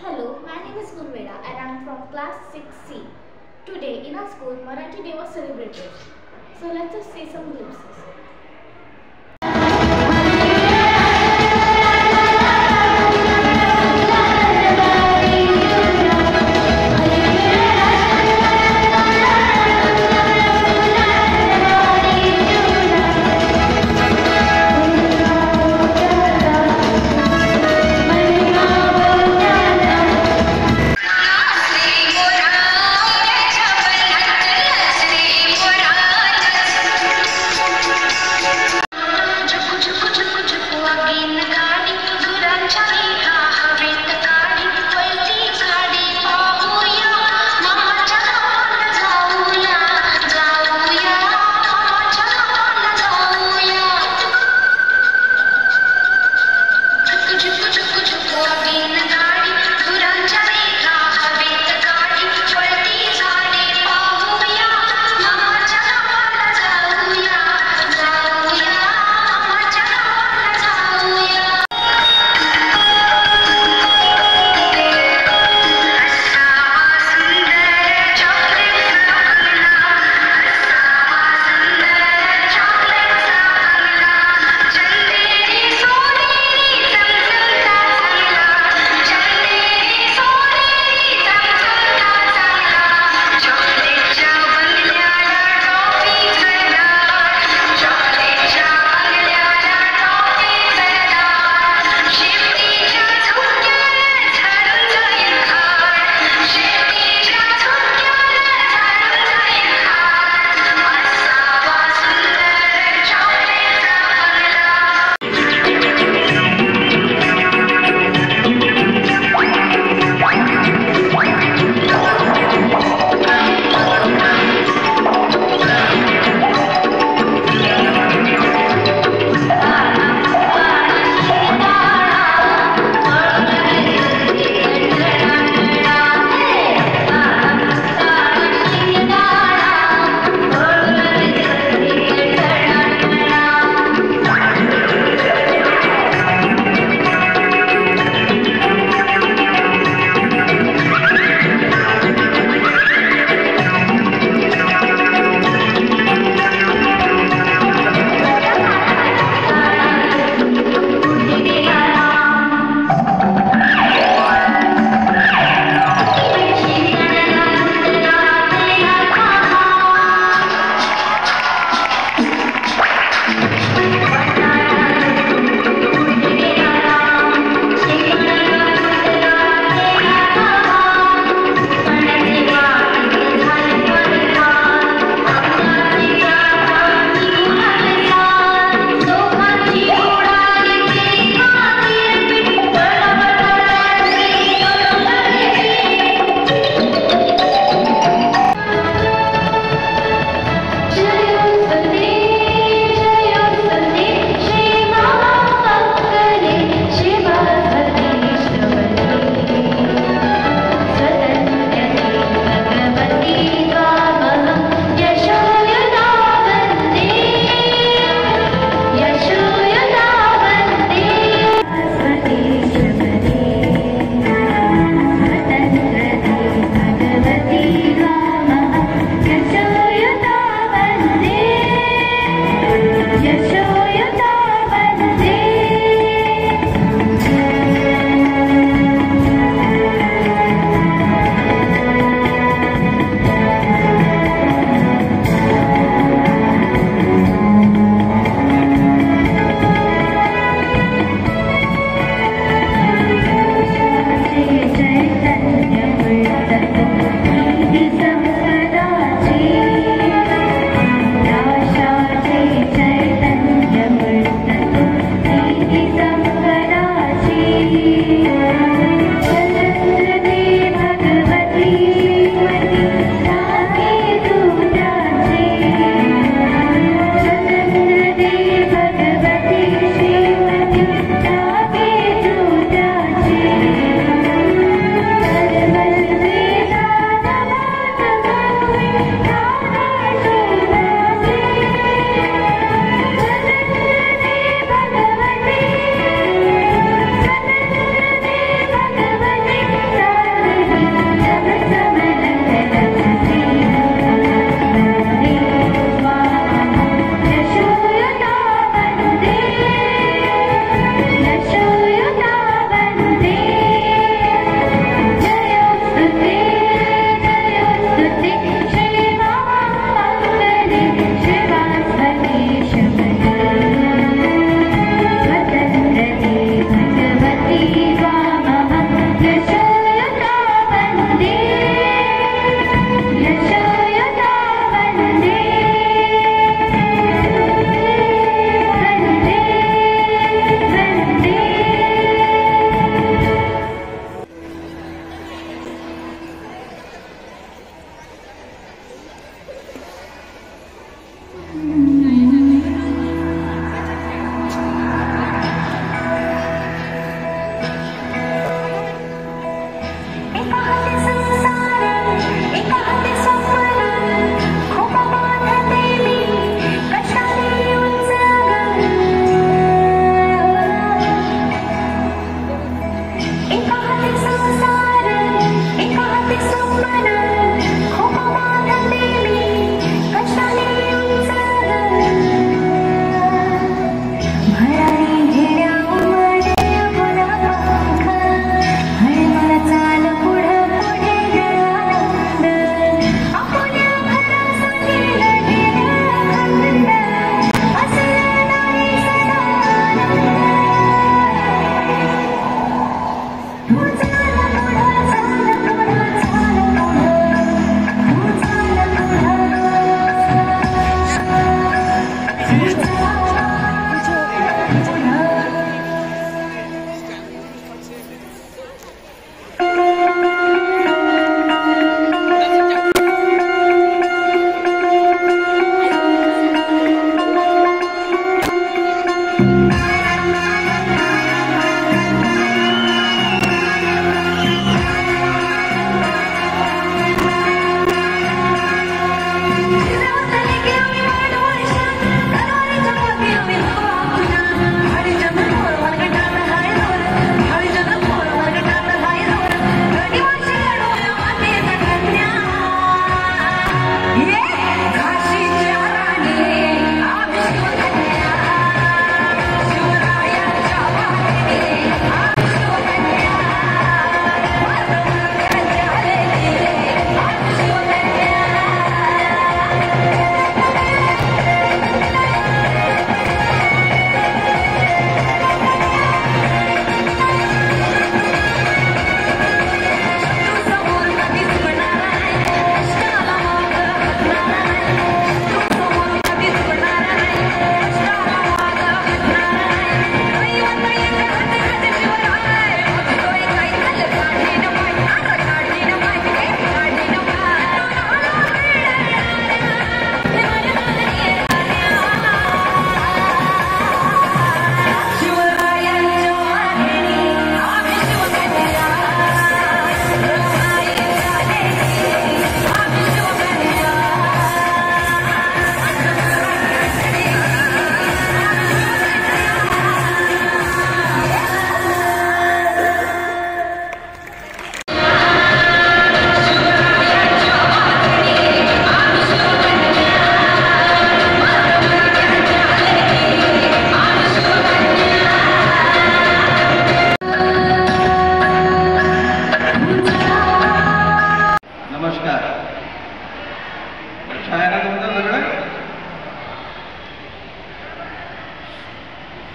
Hello, my name is Gurveda and I am from class 6C. Today in our school, Marathi Day was celebrated. So let's just see some glimpses.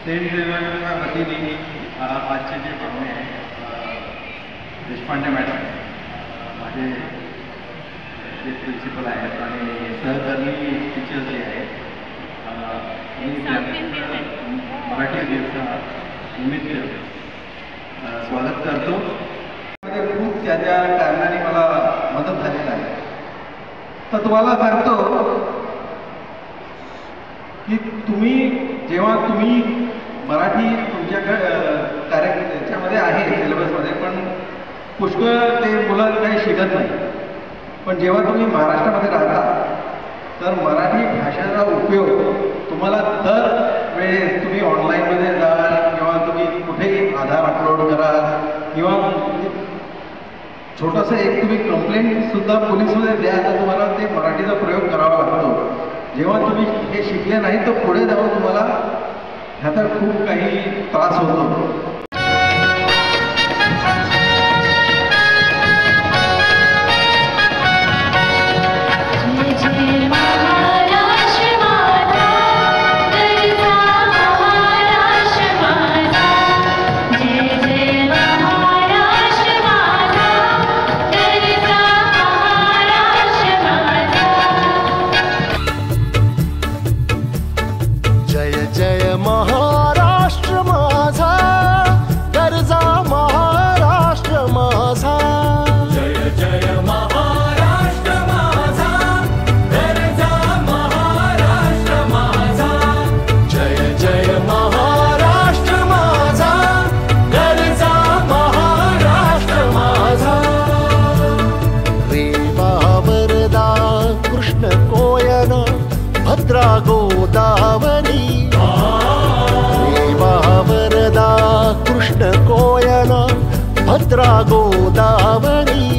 Saint झेवियरच्या वतीने आजचे जे पाहुणे आहेत Deshpande madam माझे जे principal आहेत आणि सहकर्मी टीचर्स जे आहेत मराठी दिवसा निमित्त स्वागत करतो. खूप त्या कारणाने मला मदत झालेला आहे. तर तुम्हाला सांगतो की जेव्हा तुम्ही मराठी तुमच्या याच्यामध्ये आहे सिलेबसमध्ये, पण पुष्कळ ते मुलं काही शिकत नाही. पण जेव्हा तुम्ही महाराष्ट्रामध्ये राहता तर मराठी भाषेचा उपयोग तुम्हाला दर वेळेस तुम्ही ऑनलाईनमध्ये जाल किंवा तुम्ही कुठेही आधार अपलोड कराल किंवा छोटंसं एक तुम्ही कंप्लेंटसुद्धा पोलीसमध्ये द्या तर तुम्हाला ते मराठीचा प्रयोग करावा लागतो. जेव्हा तुम्ही हे शिकले नाही तर पुढे जाऊन तुम्हाला ह्याचा खूप काही त्रास होतो. भद्रा गोदावरी रेवा वरदा कृष्ण कोयना भद्रा गोदावरी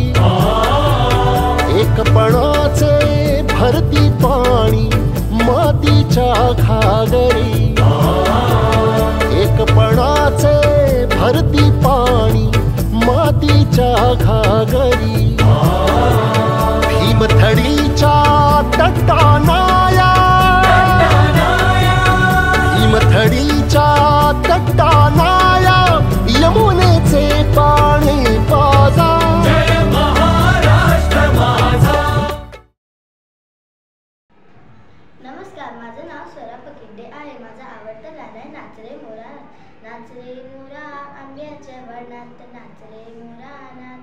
एकपणाचे भरती पाणी मातीच्या घागरी एकपणाचे भरती पाणी मातीच्या घागरी भीमथडीच्या तटानाया भीमथडीच्या तटानाया यमुनेचे पाणी पाजा. जय महाराष्ट्र माझा. नमस्कार, माझं नाव स्वरा पकिंडे आहे. माझं आवडतं गाणं आहे नाच रे मोरा नाच रे मोरा आंब्याच्या वनात नाच रे मोरा नाच.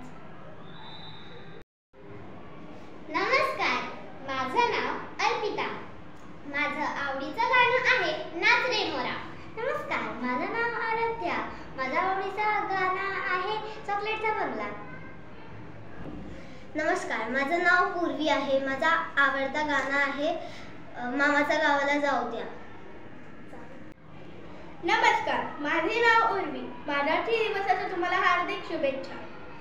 नमस्कार, माझं नाव अर्पिता. माझं आवडीचं गाणं आहे नाच रे मोरा. नमस्कार, माझं नाव आराध्या. माझं आवडीचं गाणं आहे चॉकलेटचा बंगला. नमस्कार, माझं नाव पूर्वी आहे. माझा आवडता गाणं आहे मामाच्या गावाला जाऊ द्या. नमस्कार, माझे नाव उर्वी. मराठी दिवसाच्या तुम्हाला हार्दिक शुभेच्छा.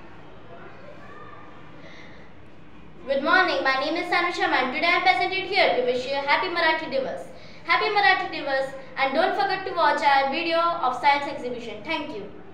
Good morning, my name is Sanu Sharma and today I am presented here to wish you a happy Marathi Divas. Happy Marathi Divas, and don't forget to watch our video of science exhibition. Thank you.